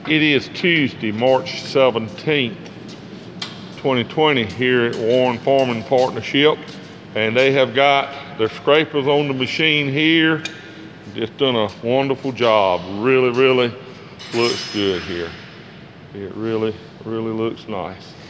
It is Tuesday, March 17th, 2020 here at Warren Farming Partnership. And they have got their scrapers on the machine here. Just done a wonderful job. Really looks good here. It really looks nice.